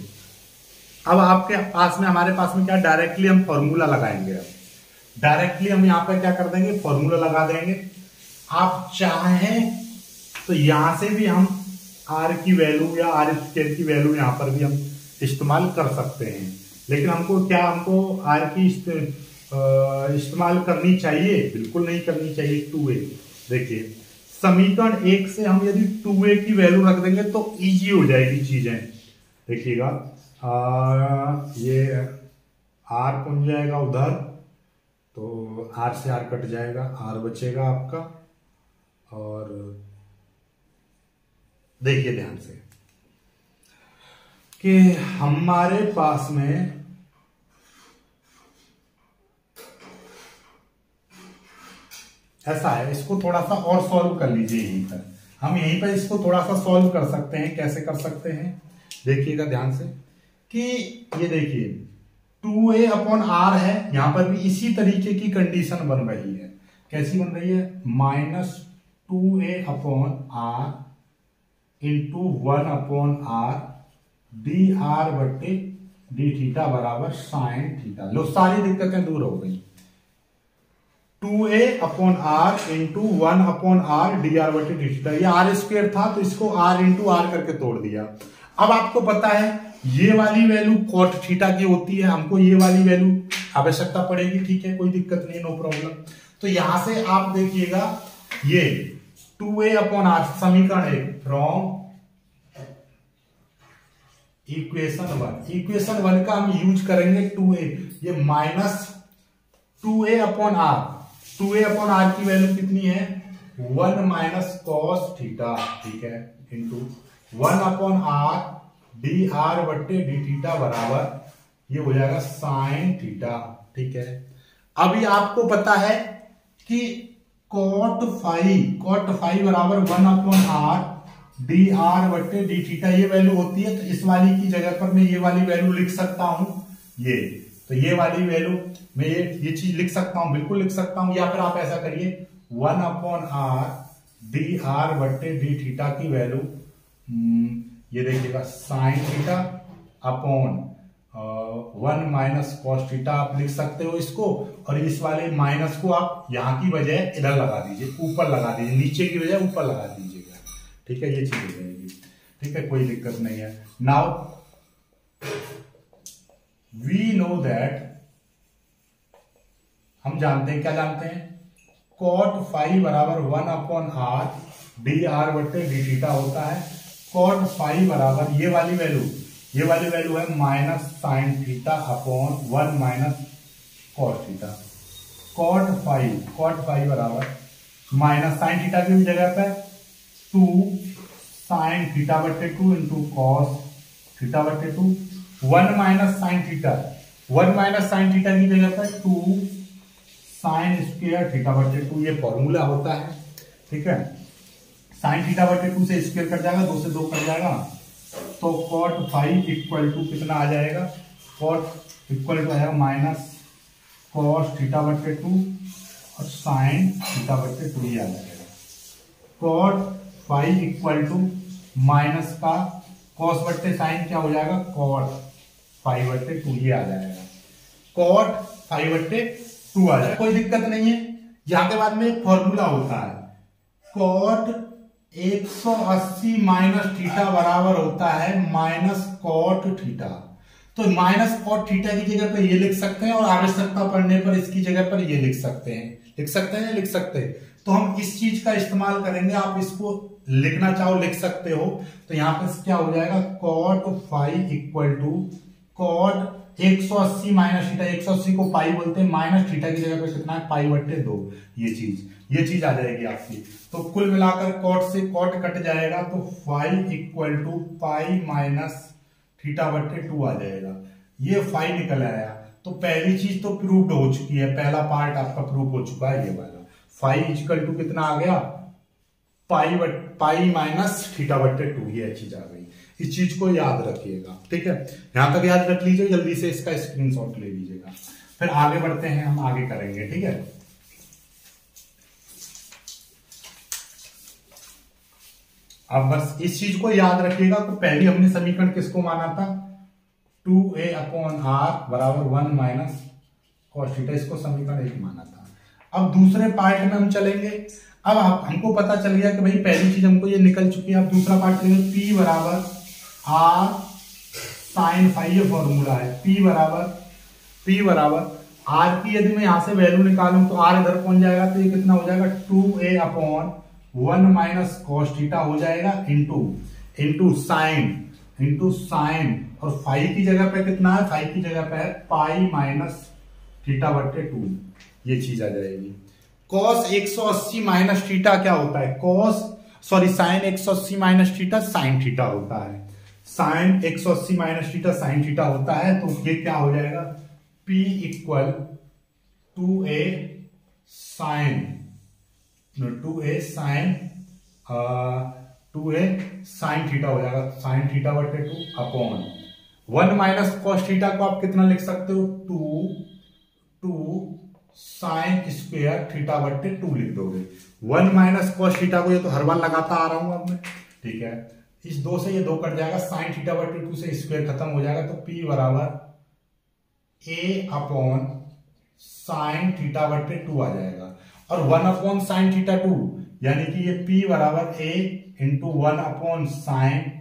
अब आपके पास में हमारे पास में क्या, डायरेक्टली हम फॉर्मूला लगाएंगे। अब डायरेक्टली हम यहाँ पे क्या कर देंगे, फॉर्मूला लगा देंगे। आप चाहें तो यहां से भी हम आर की वैल्यू या आर स्क्वायर की वैल्यू यहां पर भी हम इस्तेमाल कर सकते हैं, लेकिन हमको क्या, हमको आर की इस्तेमाल करनी चाहिए, बिल्कुल नहीं करनी चाहिए। टू ए, देखिए समीकरण एक से हम यदि टू ए की वैल्यू रख देंगे तो इजी हो जाएगी चीजें। देखिएगा ये आर पहुंच जाएगा उधर, तो आर से आर कट जाएगा, आर बचेगा आपका। और देखिए ध्यान से कि हमारे पास में ऐसा है, इसको थोड़ा सा और सॉल्व कर लीजिए। यहीं पर हम यहीं पर इसको थोड़ा सा सॉल्व कर सकते हैं। कैसे कर सकते हैं, देखिएगा ध्यान से कि ये देखिए टू ए अपॉन आर है, यहां पर भी इसी तरीके की कंडीशन बन रही है। कैसी बन रही है, minus two a upon r into one upon R D R बट्टे डी थीटा बराबर साइन थीटा। लो सारी दिक्कतें दूर हो गई। Two a upon r into one upon R D R बटे डी थीटा, ये आर स्क्वायर था तो इसको आर इंटू आर करके तोड़ दिया। अब आपको पता है ये वाली वैल्यू कॉट थीटा की होती है, हमको ये वाली वैल्यू आवश्यकता पड़ेगी, ठीक है, कोई दिक्कत नहीं, नो प्रॉब्लम। तो यहां से आप देखिएगा ये टू ए अपॉन आर समीकरण एक from equation one, equation one का हम यूज करेंगे टू ए, ये minus two a upon r, two a upon are की वैल्यू कितनी है वन माइनस कॉस थीटा, ठीक है, into one upon R D R बट्टे डी थीटा बराबर ये हो जाएगा साइन थीटा, ठीक है। अभी आपको पता है कि कॉट फाइव, कॉट फाइव बराबर one upon R D R बट्टे डी थीटा ये वैल्यू होती है, तो इस वाली की जगह पर मैं ये वाली वैल्यू लिख सकता हूं, ये तो ये वाली वैल्यू मैं ये ये चीज लिख सकता हूं, बिल्कुल लिख सकता हूं। या फिर आप ऐसा करिए one upon R D R बट्टे डी थीटा की वैल्यू ये देखिएगा sine theta upon one minus cos theta आप लिख सकते हो इसको, और इस वाले माइनस को आप यहां की बजाय इधर लगा दीजिए, ऊपर लगा दीजिए, नीचे की बजाय ऊपर लगा दीजिएगा, ठीक है, ये चीज हो जाएगी, ठीक है, कोई दिक्कत नहीं है। नाउ वी नो दैट, हम जानते हैं, क्या जानते हैं, कॉट फाइव बराबर one upon R D R बट्टे डी थीटा होता है। कॉट फाइव बराबर ये वाली वैल्यू, ये वाली वैल्यू है minus sine theta upon one minus cos theta. Cot phi, cot phi बराबर माइनस साइन थीटा की जगह पे टू साइन थीटा बट्टे टू इंटू कॉस थीटा बट्टे two, one minus sine theta, one minus sine theta की जगह पे two sine square theta बट्टे टू, ये फॉर्मूला होता है, ठीक है। साइन थीटा बटे टू से स्क्वायर कट जाएगा, दो से दो कट जाएगा, तो कॉट फाइव इक्वल टू कितना आ जाएगा, कॉट इक्वल टू आएगा माइनस कॉस थीटा बटे टू और साइन थीटा बटे टू ये आ जाएगा। Cot phi equal to minus का कॉस बटे साइन क्या हो जाएगा, कॉट फाइव बटे टू ये आ जाएगा, कॉट फाइव बटे टू आ जाएगा, कोई दिक्कत नहीं है। यहाँ के बाद में एक फॉर्मूला होता है, कॉट एक सौ अस्सी माइनस थीटा बराबर होता है माइनस कॉट थीटा, तो माइनस कॉट थीटा की जगह पर ये लिख सकते हैं और आवश्यकता पड़ने पर इसकी जगह पर ये लिख सकते हैं, लिख सकते हैं लिख सकते हैं तो हम इस चीज का इस्तेमाल करेंगे, आप इसको लिखना चाहो लिख सकते हो। तो यहाँ पे क्या हो जाएगा, cot phi equal to cot एक सौ अस्सी माइनस थीटा, एक सौ अस्सी को पाई बोलते हैं, माइनस थीटा की जगह पे कितना है पाई बट्टे दो, ये चीज ये चीज आ जाएगी आपकी। तो कुल मिलाकर कॉट से कॉट कट जाएगा, तो phi equal to pi minus theta बट्टे टू आ जाएगा, ये फाइव निकल आया। तो पहली चीज तो प्रूव्ड हो चुकी है, पहला पार्ट आपका प्रूव हो चुका है, ये वाला फाइव इक्वल टू कितना आ गया, पाई बट पाई माइनस थीटा बट्टे टू, ये चीज आ गई। इस चीज को याद रखिएगा, ठीक है, यहां तक याद रख लीजिए, जल्दी से इसका स्क्रीनशॉट ले लीजिएगा, फिर आगे बढ़ते हैं, हम आगे करेंगे, ठीक है। अब बस इस चीज को याद रखिएगा, तो पहले हमने समीकरण किसको माना था, टू ए अपॉन आर बराबर वन माइनस कॉस थीटा, इसको समीकरण एक माना था। अब दूसरे पार्ट में हम चलेंगे, अब आप हमको पता चल गया कि भाई पहली चीज हमको ये निकल चुकी है, अब दूसरा पार्ट लेंगे, पी बराबर आर साइन फाइव, ये फॉर्मूला है, पी बराबर पी बराबर आर की यदि मैं यहां से वैल्यू निकालूं तो आर इधर पहुंच जाएगा, तो ये कितना हो जाएगा, two a upon one minus cos theta हो जाएगा, into into sine into sine और फाइव की जगह पे कितना है, फाइव की जगह पे है पाई माइनस थीटा बट्टे टू, ये चीज आ जाएगी। कॉस एक सौ अस्सी माइनस थीटा क्या होता है, कॉस सॉरी साइन एक सौ अस्सी माइनस थीटा साइन थीटा होता है, साइन एक सौ अस्सी माइनस थीटा साइन थीटा होता है, तो ये क्या हो जाएगा, P equal to a sine two a sine two a sine theta हो जाएगा, साइन थीटा बटे two upon one minus cos theta को आप कितना लिख सकते हो, two two sine square theta बट्टे टू लिख दोगे। वन माइनस कॉस थीटा को ये तो हर बार लगाता आ रहा हूं अब मैं, ठीक है, इस दो से ये दो कट जाएगा, साइन थीटा बट्टे टू से स्क्वायर खत्म हो जाएगा, तो P बराबर ए अपॉन साइन थीटा बट्टे टू आ जाएगा, और one upon sine theta two यानी कि ये P बराबर a into one upon sine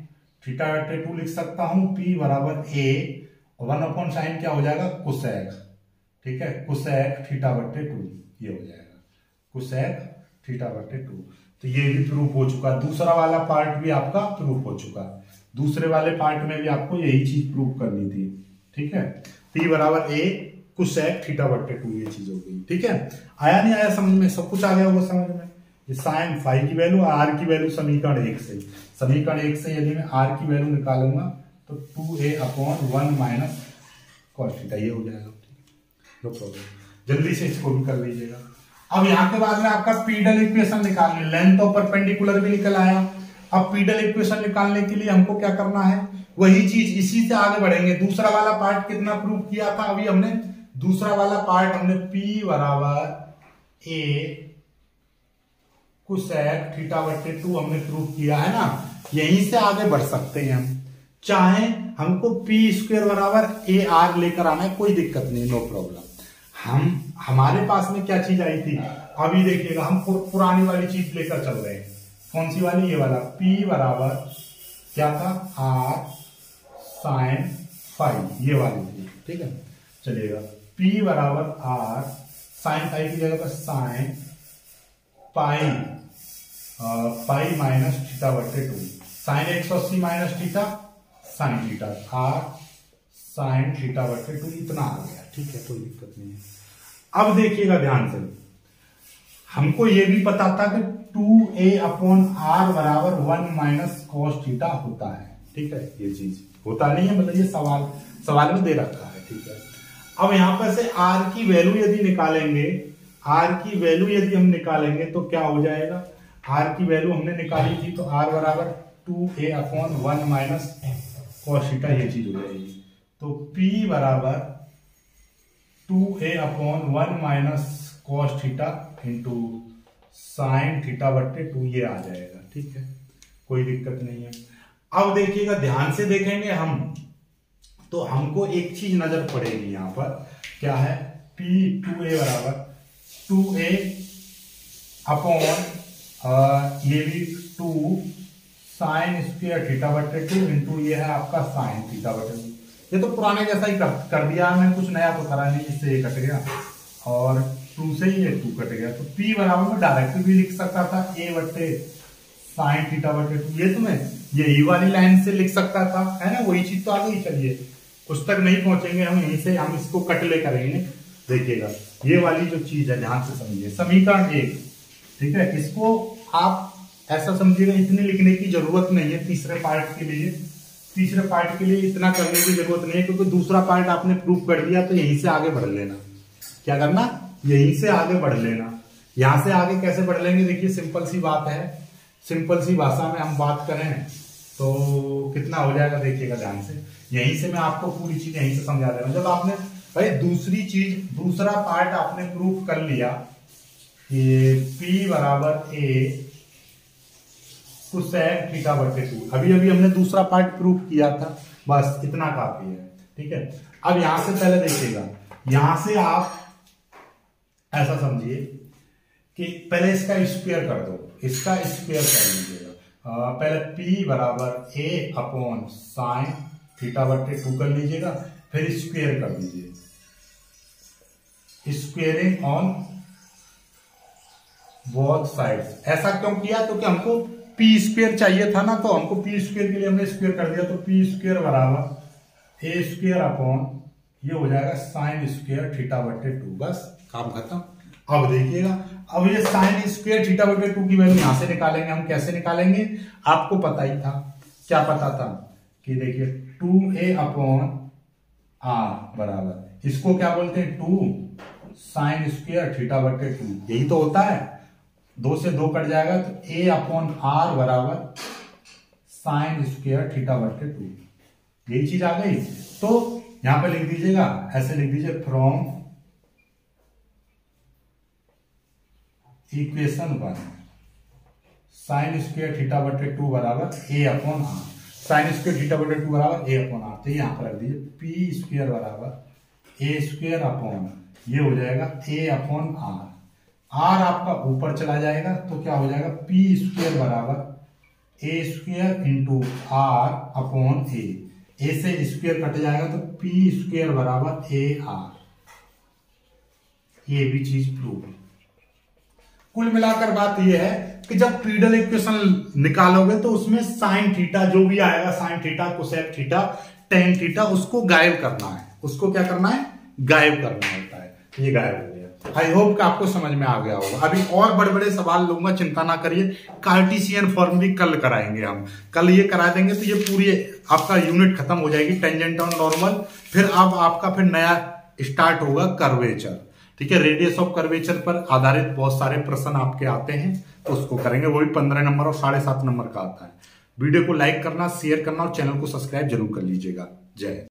theta बटे टू लिख सकता हूं, पी बराबर ए, वन अपॉन साइन क्या हो जाएगा कोसेक, ठीक है, कोसेक थीटा बटे टू ये हो जाएगा, कोसेक थीटा बटे टू। तो ये भी प्रूफ हो चुका, दूसरा वाला पार्ट भी आपका प्रूफ हो चुका। दूसरे वाले पार्ट में भी आपको यही चीज प्रूफ करनी थी, ठीक है। P बराबर ए कोसेक थीटा बटे टू ये चीज हो गई, ठीक है। आया नहीं आया समझ में, सब कुछ आ गया होगा समझ में। ये साइन फाइव की वैल्यू, आर की वैल्यू समीकरण एक से, समीकरण एक से यदि मैं आर की वैल्यू निकालूंगा तो two a upon one minus cos theta ये हो जाएगा, नो प्रॉब्लम। जल्दी से इसको भी कर लीजिएगा। अब यहाँ के बाद में आपका पीडल इक्वेशन निकालने, लेंथ ऑफ परपेंडिकुलर भी निकल आया। अब पीडल इक्वेशन निकालने के लिए हमको क्या करना है, वही चीज इसी से आगे बढ़ेंगे। दूसरा वाला पार्ट कितना प्रूव किया था, अभी हमने दूसरा वाला पार्ट हमने P बराबर ए कोसेक थीटा बटे टू हमने प्रूव किया है ना, यहीं से आगे बढ़ सकते हैं हम। चाहे हमको पी स्क्वायर बराबर ए आर लेकर आना है, कोई दिक्कत नहीं, नो प्रॉब्लम। हम हमारे पास में क्या चीज आई थी, अभी देखिएगा हम पुर, पुरानी वाली चीज लेकर चल रहे हैं। कौन सी वाली, ये वाला P बराबर क्या था, आर साइन फाइव ये वाली थी, ठीक है। चलिएगा P बराबर आर साइन फाइव की जगह पर sine pi pi minus theta बटे टू, साइन एक सौ अस्सी minus theta sine theta, r sine theta बटे टू इतना आ गया, ठीक है, कोई दिक्कत नहीं है। अब देखिएगा ध्यान से, हमको ये भी पता था कि टू ए अपॉन आर बराबर वन माइनस कॉस थीटा होता है, ठीक है। ये चीज होता नहीं है, मतलब ये सवाल सवाल में दे रखा है, ठीक है। अब यहां पर से आर की वैल्यू यदि निकालेंगे, आर की वैल्यू यदि हम निकालेंगे तो क्या हो जाएगा, आर की वैल्यू हमने निकाली थी तो आर बराबर two a upon one minus cos theta ये चीज हो जाएगी। तो P बराबर two a upon one minus cos theta into sine theta बट्टे टू ये आ जाएगा, ठीक है, कोई दिक्कत नहीं है। अब देखिएगा ध्यान से देखेंगे हम तो हमको एक चीज नजर पड़ेगी यहाँ पर, क्या है, P टू ए बराबर टू ए अपॉन ये भी टू साइन स्क्वायर थीटा बटे टू इंटू ये है आपका साइन थीटा बटे टू। ये तो पुराने जैसा ही कर, कर दिया मैंने, कुछ नया तो करा नहीं, इससे ये कट गया और टू से ही ये टू कट गया। तो P बराबर में डायरेक्ट भी लिख सकता था ए बटे साइन थीटा बटे टू, ये तुम्हें यही वाली लाइन से लिख सकता था, है ना, वही चीज तो आ गई। चलिए उस तक नहीं पहुंचेंगे हम, यहीं से हम इसको कट ले करेंगे। देखिएगा ये वाली जो चीज है ध्यान से समझिए, समीकरण एक, ठीक है, इसको आप ऐसा समझिएगा, इतने लिखने की जरूरत नहीं है तीसरे पार्ट के लिए, तीसरे पार्ट के लिए इतना करने की जरूरत नहीं है, क्योंकि दूसरा पार्ट आपने प्रूव कर दिया तो यहीं से आगे बढ़ लेना। क्या करना, यहीं से आगे बढ़ लेना। यहां से आगे कैसे बढ़ लेंगे, देखिए सिंपल सी बात है, सिंपल सी भाषा में हम बात करें तो कितना हो जाएगा, देखिएगा ध्यान से, यहीं से मैं आपको पूरी चीज यहीं से समझा दे रहा हूं। जब आपने भाई दूसरी चीज, दूसरा पार्ट आपने प्रूव कर लिया कि P बराबर ए कोसेक थीटा बटे टू, अभी अभी हमने दूसरा पार्ट प्रूव किया था, बस इतना काफी है, ठीक है। अब यहां से पहले देखिएगा, यहां से आप ऐसा समझिए कि पहले इसका स्क्वायर कर दो, इसका स्क्वायर कर लीजिएगा। पहले P बराबर ए अपॉन साइन थीटा बटे टू कर लीजिएगा, फिर स्क्वायर कर दीजिए, स्क्वेयरिंग ऑन बोथ साइड्स। ऐसा क्यों किया, क्योंकि हमको पी स्क्वेयर चाहिए था ना, तो हमको पी स्क्वेयर के लिए हमने स्क्वेयर कर दिया। तो पी स्क्वेयर बराबर ए स्क्वेयर अपॉन ये हो जाएगा साइन स्क्वेयर थीटा बटे टू, बस काम खत्म। अब देखिएगा, अब ये साइन स्क्वेयर थीटा बटे टू की वैल्यू यहां से निकालेंगे हम। कैसे निकालेंगे, आपको पता ही था, क्या पता था कि देखिए टू ए अपॉन आर बराबर, इसको क्या बोलते हैं, टू साइन स्क्वेयर थीटा बटे टू, यही तो होता है। दो से दो कट जाएगा तो ए अपॉन आर बराबर साइन स्क्वेयर थीटा बटे टू, यही चीज आ गई। तो यहां पे लिख दीजिएगा, ऐसे लिख दीजिए, from equation one sine square theta बटे टू बराबर a upon r, sine square theta बटे टू बराबर ए अपॉन आर। तो यहां पर रख दीजिए पी स्क्वेयर बराबर ए स्क्वेयर अपॉन ये हो जाएगा ए अपॉन आर, आर आपका ऊपर चला जाएगा तो क्या हो जाएगा, पी स्क्वेयर बराबर a square into r upon a, ए से स्क्वेयर कट जाएगा तो पी स्क्वेयर बराबर ए आर, ये भी चीज प्रूव। कुल मिलाकर बात यह है कि जब पीडल इक्वेशन निकालोगे तो उसमें साइन थीटा जो भी आएगा, sine theta, cosec theta, tan theta, उसको गायब करना है। उसको क्या करना है? गायब करना होता है। ये गायब हो गया। आई होप कि आपको समझ में आ गया होगा। अभी और बड़े बड़े सवाल लूंगा, चिंता ना करिए। कार्टेशियन फॉर्म भी कल कराएंगे हम, कल ये करा देंगे तो ये पूरी आपका यूनिट खत्म हो जाएगी, टेंजेंट और नॉर्मल। फिर अब आपका फिर नया स्टार्ट होगा कर्वेचर, ठीक है। रेडियस ऑफ कर्वेचर पर आधारित बहुत सारे प्रश्न आपके आते हैं, तो उसको करेंगे। वो भी पंद्रह नंबर और साढ़े सात नंबर का आता है। वीडियो को लाइक करना, शेयर करना और चैनल को सब्सक्राइब जरूर कर लीजिएगा। जय।